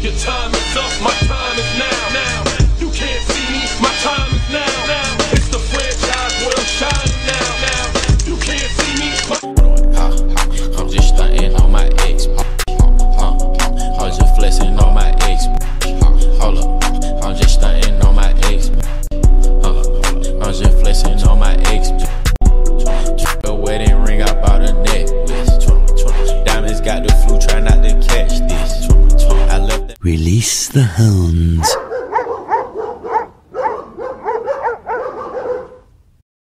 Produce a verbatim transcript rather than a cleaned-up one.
Your time is up, my time is now. Now you can't see me, my time is now. Now it's the franchise where I'm shining now. Now you can't see me. My I'm just stunting on my ex. Uh, I'm just flexing on my ex. Hold up, I'm just stunting on my ex. Uh, I'm just flexing on my ex. A wedding ring, I bought a necklace. Diamonds got the flu, try not to catch this. I left. Release the hounds.